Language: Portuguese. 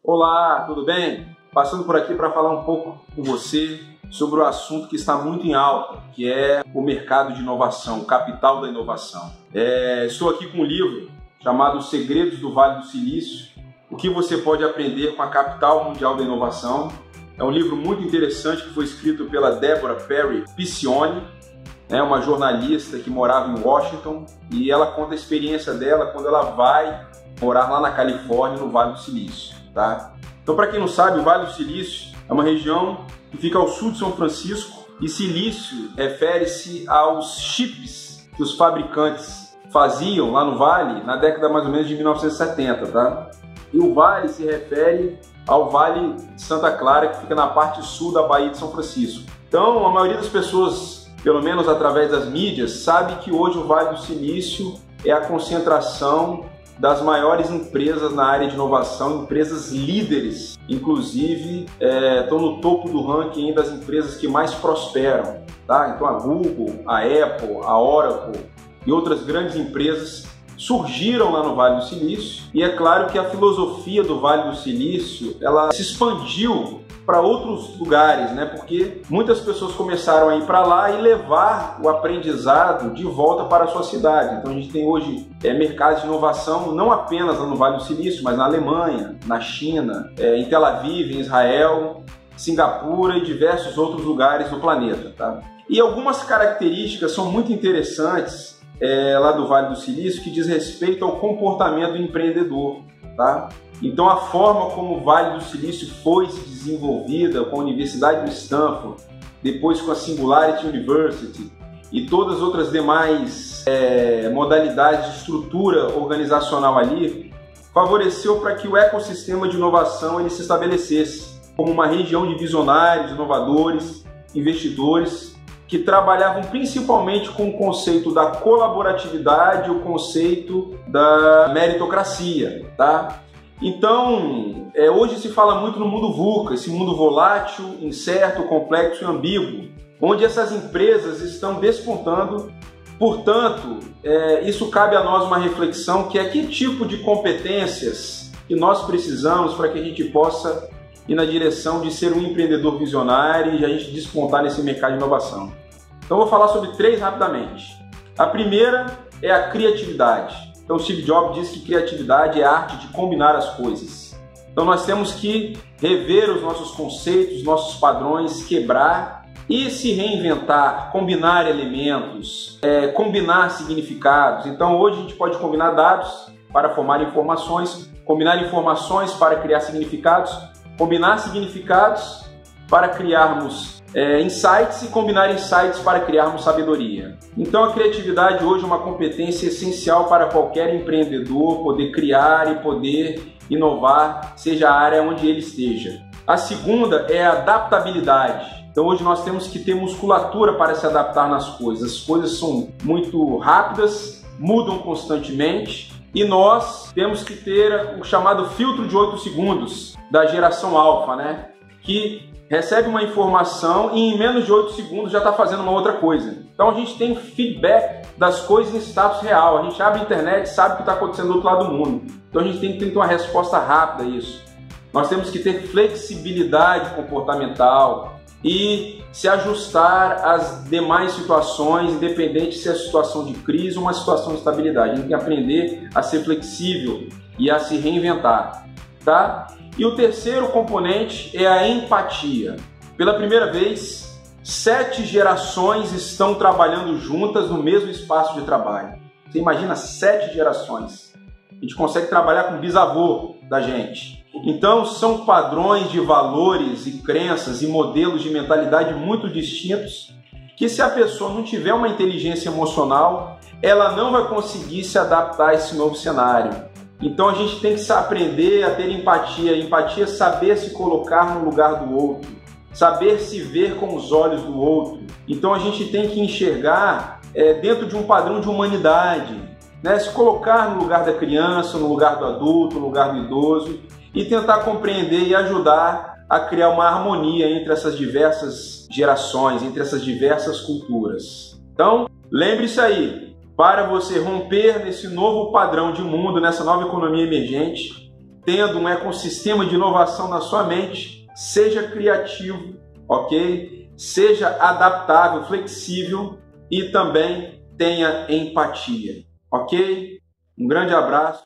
Olá, tudo bem? Passando por aqui para falar um pouco com você sobre o assunto que está muito em alta, que é o mercado de inovação, o capital da inovação. Estou aqui com um livro chamado Os Segredos do Vale do Silício, o que você pode aprender com a capital mundial da inovação. É um livro muito interessante que foi escrito pela Deborah Perry Piccioni, uma jornalista que morava em Washington, e ela conta a experiência dela quando ela vai morar lá na Califórnia, no Vale do Silício. Tá? Então, para quem não sabe, o Vale do Silício é uma região que fica ao sul de São Francisco, e silício refere-se aos chips que os fabricantes faziam lá no Vale na década mais ou menos de 1970. Tá? E o Vale se refere ao Vale de Santa Clara, que fica na parte sul da Baía de São Francisco. Então, a maioria das pessoas, pelo menos através das mídias, sabe que hoje o Vale do Silício é a concentração das maiores empresas na área de inovação, empresas líderes, inclusive estão no topo do ranking das empresas que mais prosperam. Tá? Então a Google, a Apple, a Oracle e outras grandes empresas surgiram lá no Vale do Silício, e é claro que a filosofia do Vale do Silício ela se expandiu para outros lugares, porque muitas pessoas começaram a ir para lá e levar o aprendizado de volta para a sua cidade. Então a gente tem hoje mercados de inovação não apenas lá no Vale do Silício, mas na Alemanha, na China, em Tel Aviv, em Israel, Singapura e diversos outros lugares do planeta. Tá? E algumas características são muito interessantes lá do Vale do Silício que diz respeito ao comportamento do empreendedor. Tá? Então a forma como o Vale do Silício foi se desenvolvida com a Universidade do Stanford, depois com a Singularity University e todas as outras demais modalidades de estrutura organizacional ali, favoreceu para que o ecossistema de inovação ele se estabelecesse como uma região de visionários, inovadores, investidores que trabalhavam principalmente com o conceito da colaboratividade, o conceito da meritocracia. Tá? Então, hoje se fala muito no mundo VUCA, esse mundo volátil, incerto, complexo e ambíguo, onde essas empresas estão despontando. Portanto, isso cabe a nós uma reflexão, que é que tipo de competências que nós precisamos para que a gente possa ir na direção de ser um empreendedor visionário e a gente despontar nesse mercado de inovação. Então, eu vou falar sobre 3 rapidamente. A primeira é a criatividade. Então, Steve Jobs diz que criatividade é a arte de combinar as coisas. Então, nós temos que rever os nossos conceitos, nossos padrões, quebrar e se reinventar, combinar elementos, combinar significados. Então, hoje a gente pode combinar dados para formar informações, combinar informações para criar significados, combinar significados para criarmos insights e combinar insights para criarmos sabedoria. Então a criatividade hoje é uma competência essencial para qualquer empreendedor poder criar e poder inovar, seja a área onde ele esteja. A segunda é a adaptabilidade. Então hoje nós temos que ter musculatura para se adaptar nas coisas. As coisas são muito rápidas, mudam constantemente, e nós temos que ter o chamado filtro de 8 segundos da geração alfa, que recebe uma informação e em menos de 8 segundos já está fazendo uma outra coisa. Então a gente tem feedback das coisas em status real. A gente abre a internet e sabe o que está acontecendo do outro lado do mundo. Então a gente tem que ter uma resposta rápida a isso. Nós temos que ter flexibilidade comportamental e se ajustar às demais situações, independente se é situação de crise ou uma situação de estabilidade. A gente tem que aprender a ser flexível e a se reinventar. Tá? E o terceiro componente é a empatia. Pela primeira vez, 7 gerações estão trabalhando juntas no mesmo espaço de trabalho. Você imagina 7 gerações. A gente consegue trabalhar com o bisavô da gente. Então são padrões de valores e crenças e modelos de mentalidade muito distintos que, se a pessoa não tiver uma inteligência emocional, ela não vai conseguir se adaptar a esse novo cenário. Então a gente tem que aprender a ter empatia. Empatia é saber se colocar no lugar do outro, saber se ver com os olhos do outro. Então a gente tem que enxergar dentro de um padrão de humanidade, se colocar no lugar da criança, no lugar do adulto, no lugar do idoso, e tentar compreender e ajudar a criar uma harmonia entre essas diversas gerações, entre essas diversas culturas. Então, lembre-se aí, para você romper nesse novo padrão de mundo, nessa nova economia emergente, tendo um ecossistema de inovação na sua mente, seja criativo, ok? Seja adaptável, flexível e também tenha empatia, ok? Um grande abraço.